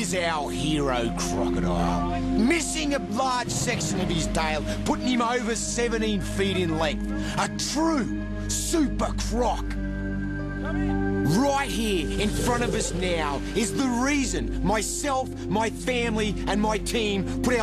is our hero crocodile. Missing a large section of his tail, putting him over 17 feet in length. A true super croc. Right here in front of us now is the reason myself, my family, and my team put our